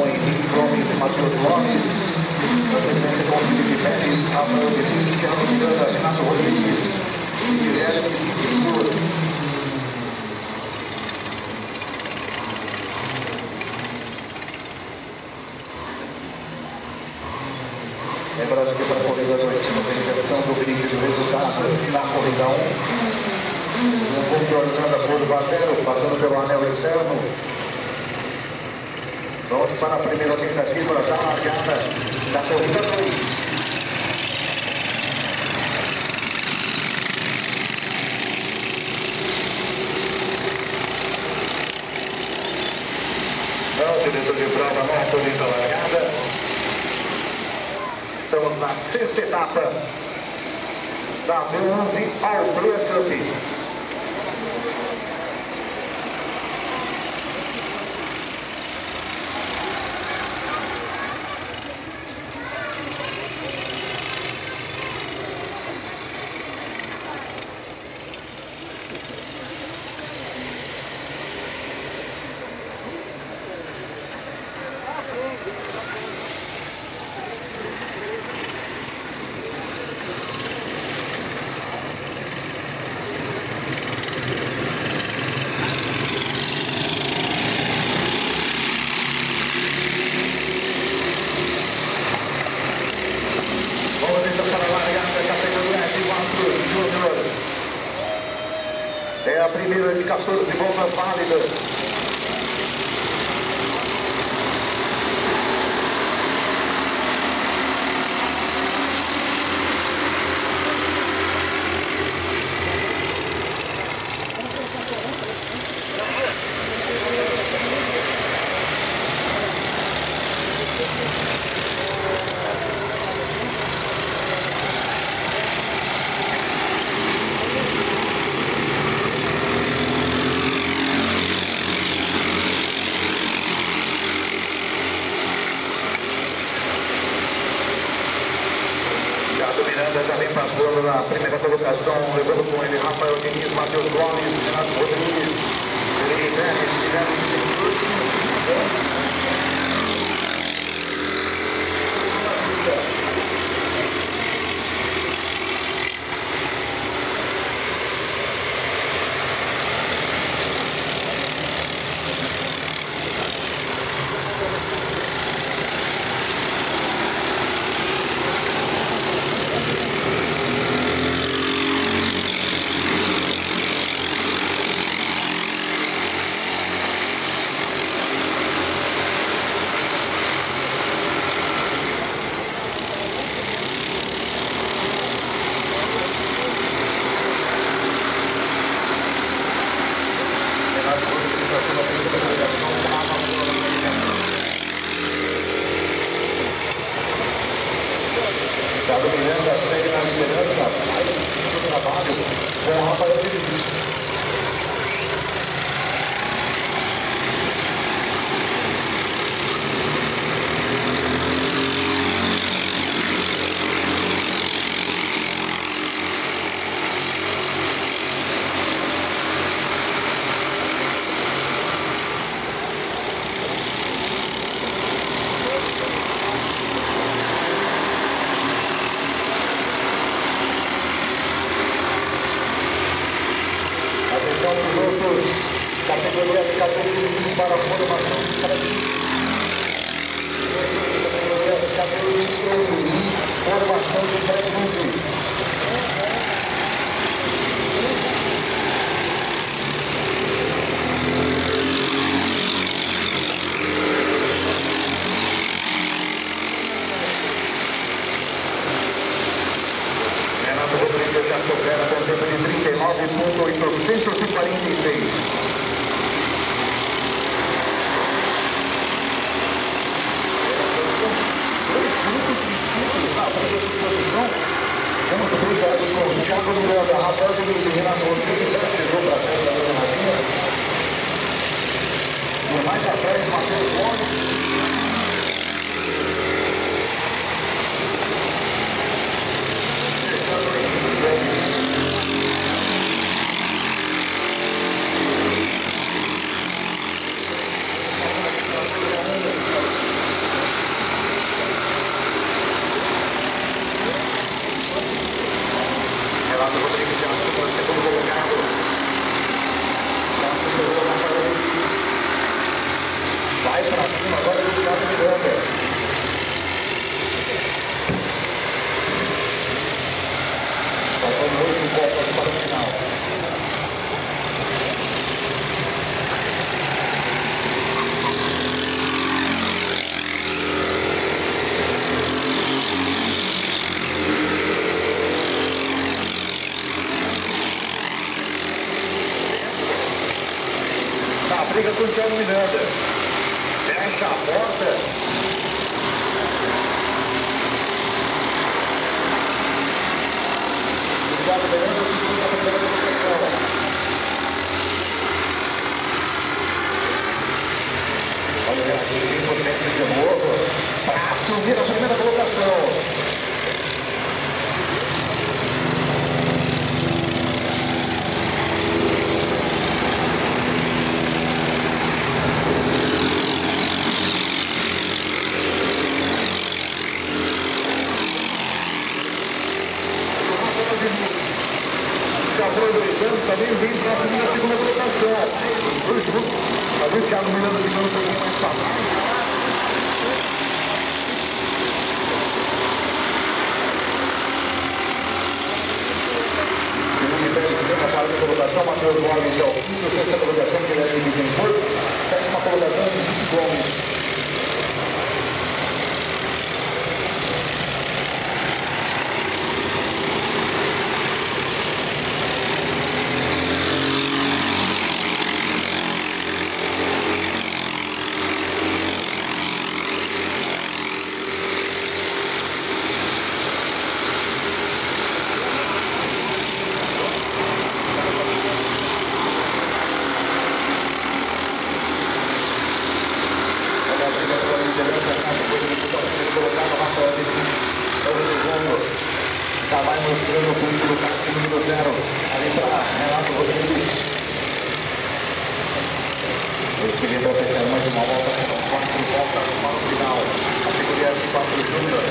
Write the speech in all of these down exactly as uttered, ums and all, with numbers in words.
com Henrique Gomes e Matheus Gomes. Na sequência com Felipe Pérez, Rafael Benítez, Thiago Miranda, Renato Rodrigues e Guilherme Pintura. Lembrando que para a corrida dois não tem inversão do grid do resultado na corrida um. Um pouco organizando a curva zero, passando pelo anel externo. Vamos para a primeira tentativa da largada da corrida dois. Não, diretor de prova, não autoriza a largada. Estamos na sexta etapa da B um de Albuquerque. É a primeira indicação de volta válida. Miranda também passou na primeira colocação, levando com ele Rafael Diniz, Matheus Gomes, Renato Rodrigues, Felipe Pérez, Guilherme Pintura. Thiago Miranda segue na liderança, faz o trabalho com o Rafael Benítez. Pilotos, categoria de categoria para a formação de categoria de categoria formação de pré-clube. Renato Rodrigues já supera com tempo de trinta e nove ponto oitocentos e quarenta e seis. Vamos brigar com o Thiago Miranda, Rafael Benítez e Renato Rodrigues, já chegou para a festa da Leonardinha. E mais atrás, Matheus Gomes. Cristiano Miranda. Fecha a porta. Obrigado, Miranda, segunda a primeira colocação. Olha aqui, tem potência de novo. Para subir a primeira colocação. Já aproveitando também vem para a segunda colocação. Dois juntos. A gente Thiago Miranda ligando um pouquinho mais para baixo. Segundo e terceira quarta colocação, Matheus Gomes é o quinto, sexta colocação, Guilherme Bittencourt, sétima colocação, Henrique Gomes. Já vai mostrando o ponto do kart número zero ali para Renato Rodrigues. Esse livro vai fechar mais uma volta, serão quatro voltas para o final. Categoria de quatro Júnior.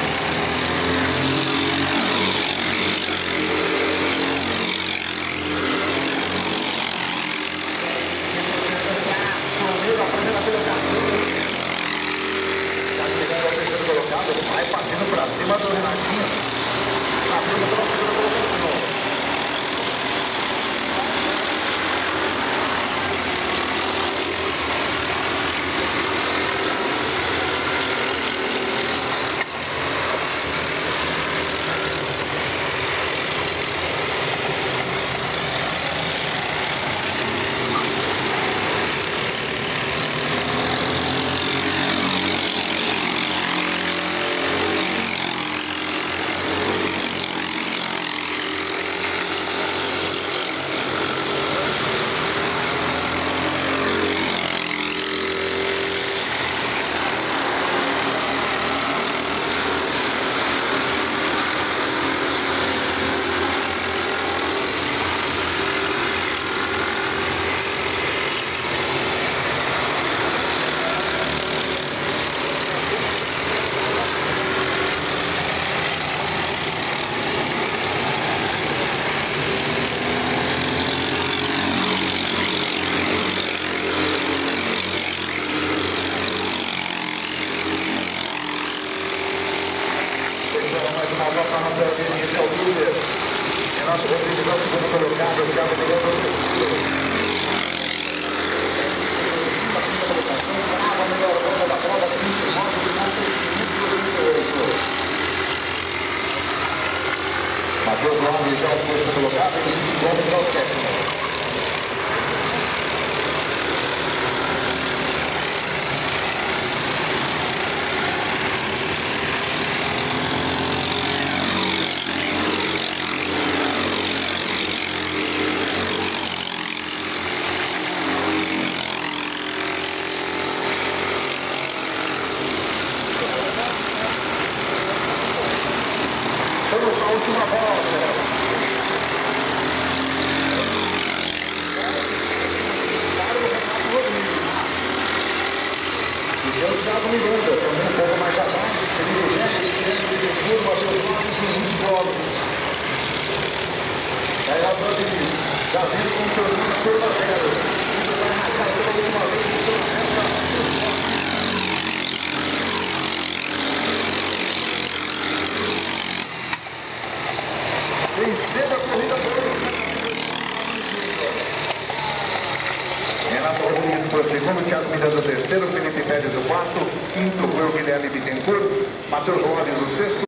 Vai partindo para cima do Renatinho. Partindo pela segunda colocação. Mais uma volta na frente, esse é o líder. Renato Rodrigues é o segundo colocado, Thiago Miranda é o terceiro. A melhor volta da prova, vinte e nove minutos. Matheus Gomes é o sexto colocado e Henrique Gomes é o sétimo. Vamos à última volta. E o Thiago Miranda, também um pouco mais abaixo, Felipe Neto, Guilherme Bittencourt, Matheus Gomes e Henrique Gomes. Aí a Rodrigues, já vindo com o torneio por a zero. Isso vai marcar pela última vez em sua reta. Vencendo a corrida Renato Rodrigues foi o segundo, Thiago Miranda o terceiro, Felipe Pérez o quarto, quinto foi o Guilherme Bittencourt, Matheus Gomes o sexto.